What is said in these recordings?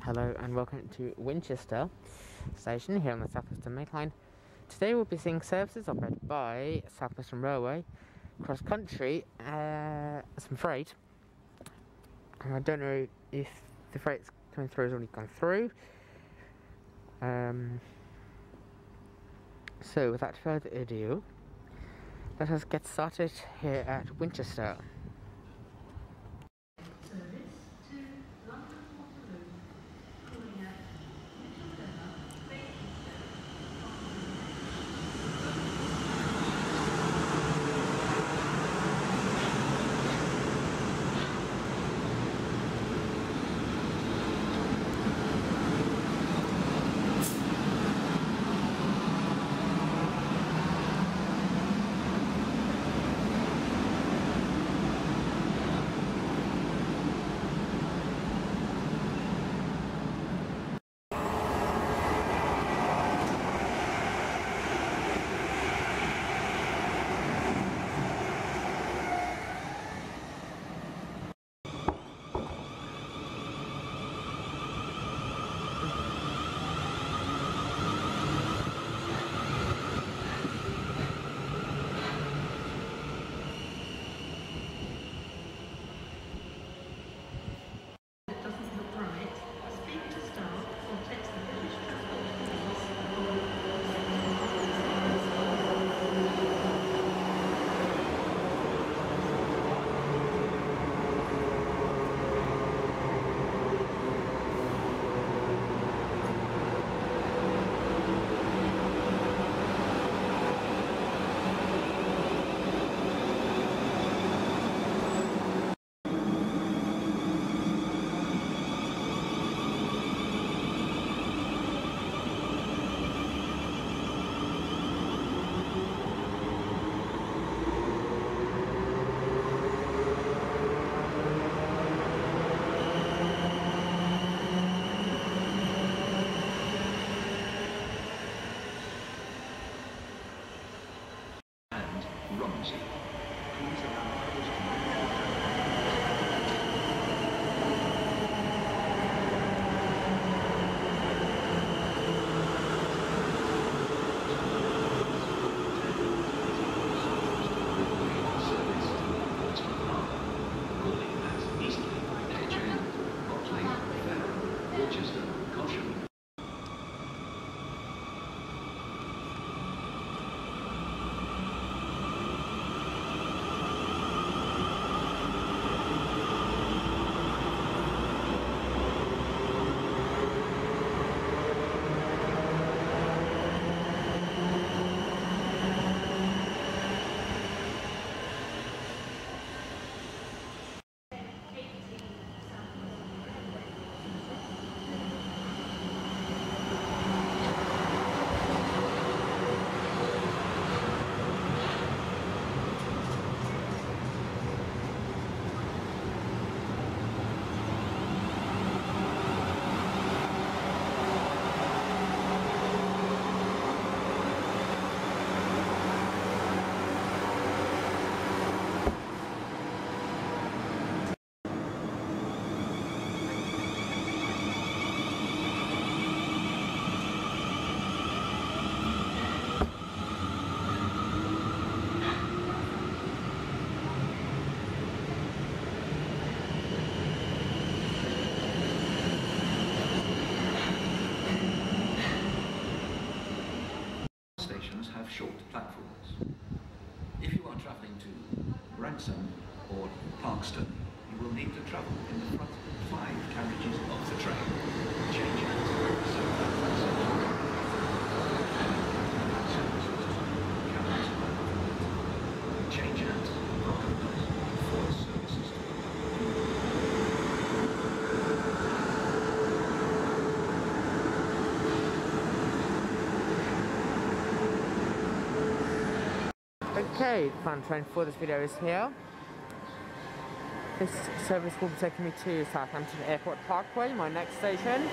Hello and welcome to Winchester station here on the South Western Mainline. Today we'll be seeing services operated by South Western Railway, CrossCountry, some freight. I don't know if the freight's coming through has already gone through. So without further ado, let us get started here at Winchester. Have short platforms. If you are travelling to Branksome or Parkston, you will need to travel in the front 5 carriages of the train. Change at Southampton. Change at Parkway for services. Okay, the final train for this video is here. This service will be taking me to Southampton Airport Parkway, my next station.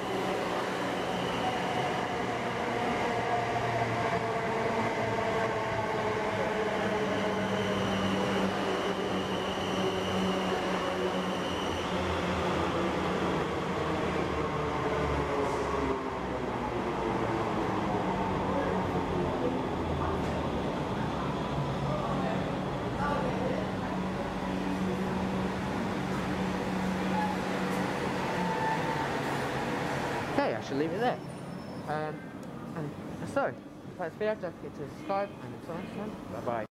Okay, I shall leave it there. And so, if that's the video, don't forget to subscribe, and until next time, bye bye.